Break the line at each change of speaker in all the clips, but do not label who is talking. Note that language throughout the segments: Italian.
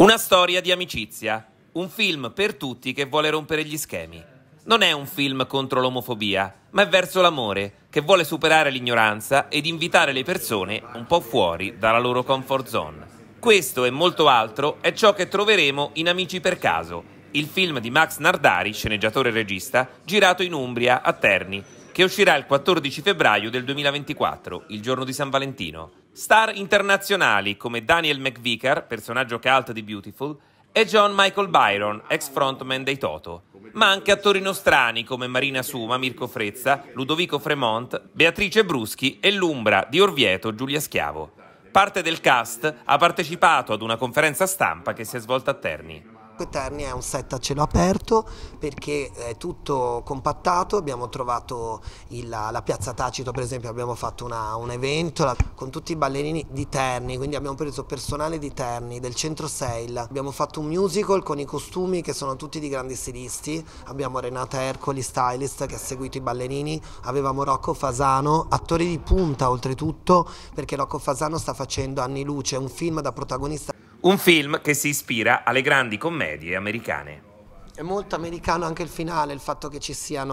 Una storia di amicizia, un film per tutti che vuole rompere gli schemi. Non è un film contro l'omofobia, ma è verso l'amore, che vuole superare l'ignoranza ed invitare le persone un po' fuori dalla loro comfort zone. Questo e molto altro è ciò che troveremo in Amici per caso, il film di Max Nardari, sceneggiatore e regista, girato in Umbria, a Terni, che uscirà il 14 febbraio del 2024, il giorno di San Valentino. Star internazionali come Daniel McVicar, personaggio cult di Beautiful, e John Michael Byron, ex frontman dei Toto. Ma anche attori nostrani come Marina Suma, Mirko Frezza, Ludovico Fremont, Beatrice Bruschi e l'Umbra di Orvieto, Giulia Schiavo. Parte del cast ha partecipato ad una conferenza stampa che si è svolta a Terni.
Terni è un set a cielo aperto perché è tutto compattato. Abbiamo trovato la piazza Tacito, per esempio, abbiamo fatto un evento con tutti i ballerini di Terni, quindi abbiamo preso personale di Terni, del centro Sail, abbiamo fatto un musical con i costumi che sono tutti di grandi stilisti, abbiamo Renata Ercoli, stylist, che ha seguito i ballerini, avevamo Rocco Fasano, attori di punta oltretutto, perché Rocco Fasano sta facendo Anni Luce, un film da protagonista.
Un film che si ispira alle grandi commedie americane.
È molto americano anche il finale, il fatto che ci sia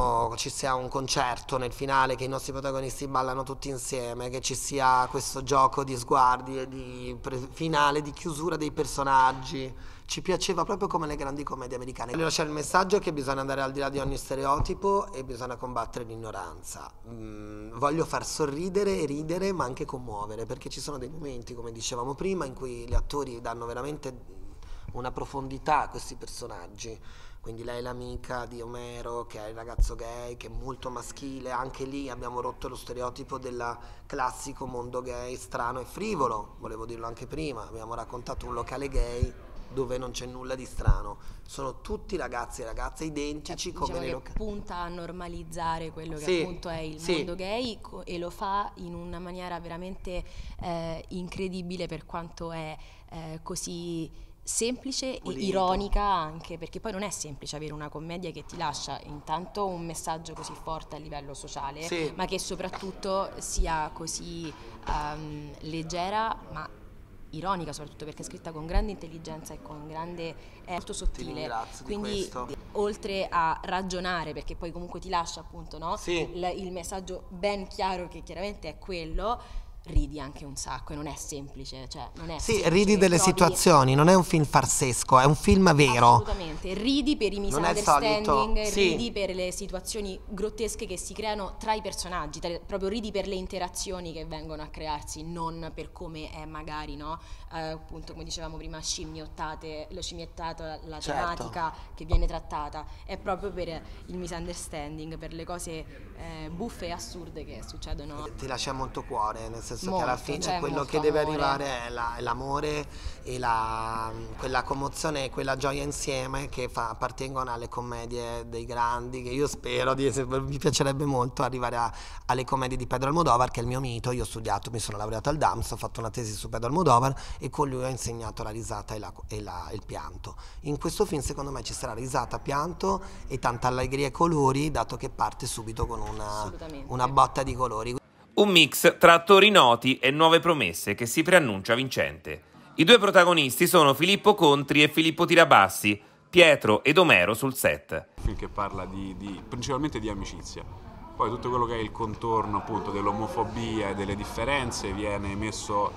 un concerto nel finale, che i nostri protagonisti ballano tutti insieme, che ci sia questo gioco di sguardi e di finale, di chiusura dei personaggi. Ci piaceva proprio come le grandi commedie americane. C'è il messaggio che bisogna andare al di là di ogni stereotipo e bisogna combattere l'ignoranza. Voglio far sorridere e ridere, ma anche commuovere, perché ci sono dei momenti, come dicevamo prima, in cui gli attori danno veramente una profondità a questi personaggi. Quindi lei è l'amica di Omero, che è il ragazzo gay, che è molto maschile. Anche lì abbiamo rotto lo stereotipo del classico mondo gay strano e frivolo, volevo dirlo anche prima. Abbiamo raccontato un locale gay dove non c'è nulla di strano, sono tutti ragazzi e ragazze identici, come
diciamo
nei
locali. Punta a normalizzare quello che appunto è il mondo gay, e lo fa in una maniera veramente incredibile, per quanto è così semplice e ironica anche, perché poi non è semplice avere una commedia che ti lascia intanto un messaggio così forte a livello sociale, ma che soprattutto sia così leggera, ma ironica, soprattutto perché è scritta con grande intelligenza e con grande, è molto sottile, quindi oltre a ragionare, perché poi comunque ti lascia appunto il messaggio ben chiaro, che chiaramente è quello, ridi anche un sacco, e non è semplice, cioè non è semplice,
ridi delle situazioni, non è un film farsesco, è un film vero.
Assolutamente, ridi per i misunderstanding, ridi per le situazioni grottesche che si creano tra i personaggi, proprio ridi per le interazioni che vengono a crearsi, non per come è magari, appunto come dicevamo prima, lo scimmiettato, la tematica che viene trattata, è proprio per il misunderstanding, per le cose buffe e assurde che succedono.
Ti lascia molto cuore, nel senso che alla fine quello che deve arrivare è l'amore e quella commozione e quella gioia insieme che appartengono alle commedie dei grandi, che io spero mi piacerebbe molto arrivare alle commedie di Pedro Almodóvar, che è il mio mito. Io ho studiato, mi sono laureato al DAMS, ho fatto una tesi su Pedro Almodóvar e con lui ho insegnato la risata e il pianto. In questo film secondo me ci sarà risata, pianto e tanta allegria e colori, dato che parte subito con una botta di colori.
Un mix tra attori noti e nuove promesse che si preannuncia vincente. I due protagonisti sono Filippo Contri e Filippo Tirabassi, Pietro ed Omero sul set.
Un film che parla principalmente di amicizia. Poi tutto quello che è il contorno appunto dell'omofobia e delle differenze viene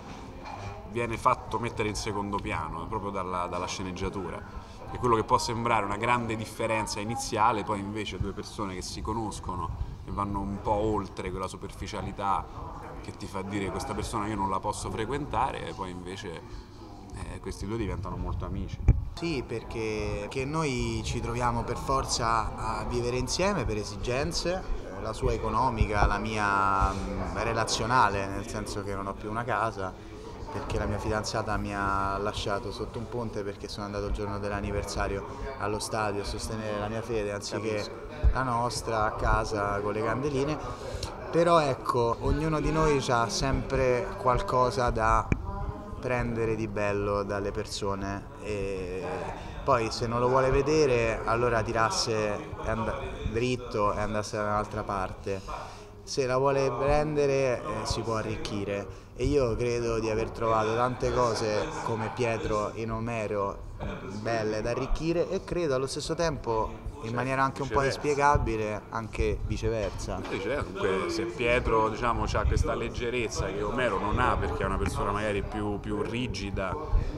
fatto mettere in secondo piano, proprio dalla sceneggiatura. E quello che può sembrare una grande differenza iniziale, poi invece due persone che si conoscono e vanno un po' oltre quella superficialità che ti fa dire questa persona io non la posso frequentare, e poi invece questi due diventano molto amici.
Sì, perché noi ci troviamo per forza a vivere insieme per esigenze, la sua economica, la mia relazionale, nel senso che non ho più una casa, perché la mia fidanzata mi ha lasciato sotto un ponte perché sono andato il giorno dell'anniversario allo stadio a sostenere la mia fede anziché la nostra a casa con le candeline. Però ecco, ognuno di noi ha sempre qualcosa da prendere di bello dalle persone, e poi se non lo vuole vedere allora tirasse dritto e andasse da un'altra parte. Se la vuole prendere si può arricchire. e io credo di aver trovato tante cose come Pietro in Omero belle da arricchire, e credo allo stesso tempo, in maniera anche un po' inspiegabile, anche viceversa.
Comunque, se Pietro, diciamo, ha questa leggerezza che Omero non ha, perché è una persona magari più rigida,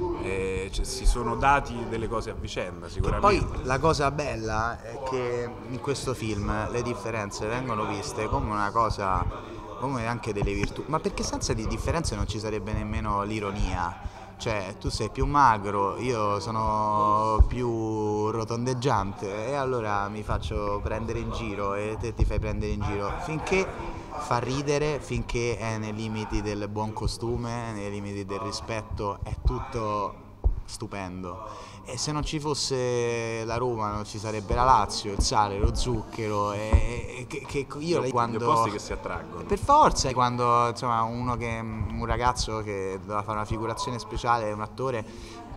si sono dati delle cose a vicenda sicuramente.
Poi la cosa bella è che in questo film le differenze vengono viste come una cosa, come anche delle virtù, ma perché senza di differenze non ci sarebbe nemmeno l'ironia. Cioè, tu sei più magro, io sono più rotondeggiante, e allora mi faccio prendere in giro e te ti fai prendere in giro, finché fa ridere, finché è nei limiti del buon costume, nei limiti del rispetto, è tutto stupendo. E se non ci fosse la Roma non ci sarebbe la Lazio, il sale, lo zucchero, che io quando...
Dei posti che si attraggono.
Per forza, quando insomma un ragazzo che doveva fare una figurazione speciale, un attore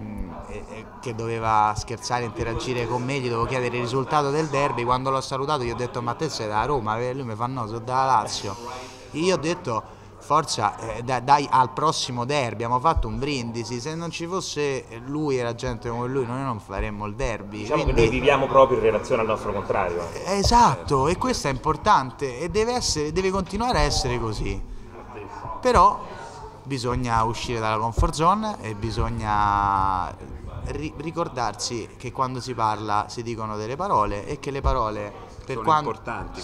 che doveva scherzare, interagire con me, gli dovevo chiedere il risultato del derby, quando l'ho salutato gli ho detto: ma te sei da Roma? E lui mi fa: no, sono dalla Lazio. E io ho detto: forza, dai al prossimo derby, abbiamo fatto un brindisi, se non ci fosse lui e la gente come lui noi non faremmo il derby.
Diciamo che noi viviamo proprio in relazione al nostro contrario.
Esatto, e questo è importante e deve continuare a essere così. Però bisogna uscire dalla comfort zone e bisogna ricordarsi che quando si parla si dicono delle parole, e che le parole
sono importanti.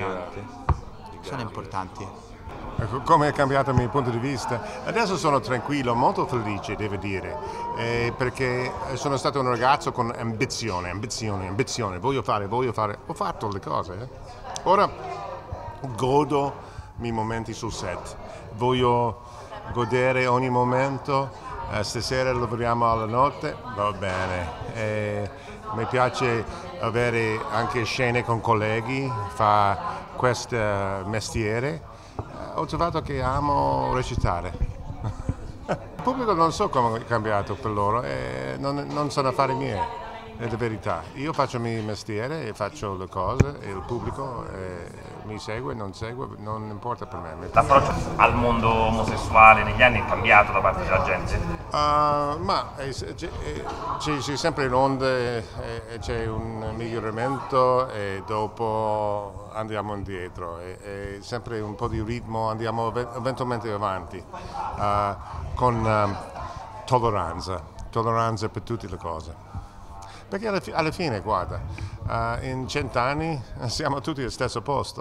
Sono importanti.
Come è cambiato il mio punto di vista? Adesso sono tranquillo, molto felice, devo dire, perché sono stato un ragazzo con ambizione, voglio fare, ho fatto le cose. Ora godo i miei momenti sul set, voglio godere ogni momento. Stasera lavoriamo alla notte, va bene, mi piace avere anche scene con colleghi, fa questo mestiere. Ho trovato che amo recitare. Il pubblico non so come è cambiato per loro, non sono affari miei, è la verità. Io faccio il mio mestiere e faccio le cose, e il pubblico mi segue, non segue, non importa per me.
L'approccio al mondo omosessuale negli anni è cambiato da parte della gente?
Ma c'è sempre un'onda, c'è un miglioramento e dopo andiamo indietro, e sempre un po' di ritmo, andiamo eventualmente avanti con tolleranza per tutte le cose. Perché alla fine, guarda, in 100 anni siamo tutti allo stesso posto.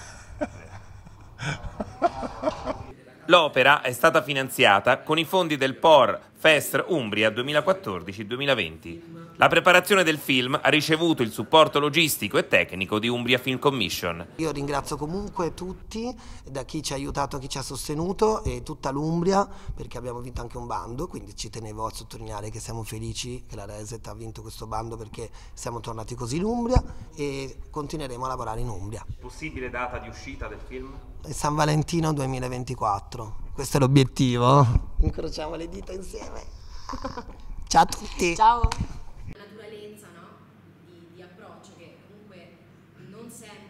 L'opera è stata finanziata con i fondi del POR Fest Umbria 2014-2020. La preparazione del film ha ricevuto il supporto logistico e tecnico di Umbria Film Commission.
Io ringrazio comunque tutti, da chi ci ha aiutato, chi ci ha sostenuto, e tutta l'Umbria, perché abbiamo vinto anche un bando, quindi ci tenevo a sottolineare che siamo felici che la Reset ha vinto questo bando, perché siamo tornati così in Umbria e continueremo a lavorare in Umbria.
Possibile data di uscita del film?
San Valentino 2024, questo è l'obiettivo. Incrociamo le dita insieme. Ciao a tutti.
Ciao. La naturalezza, no? di approccio che comunque non sempre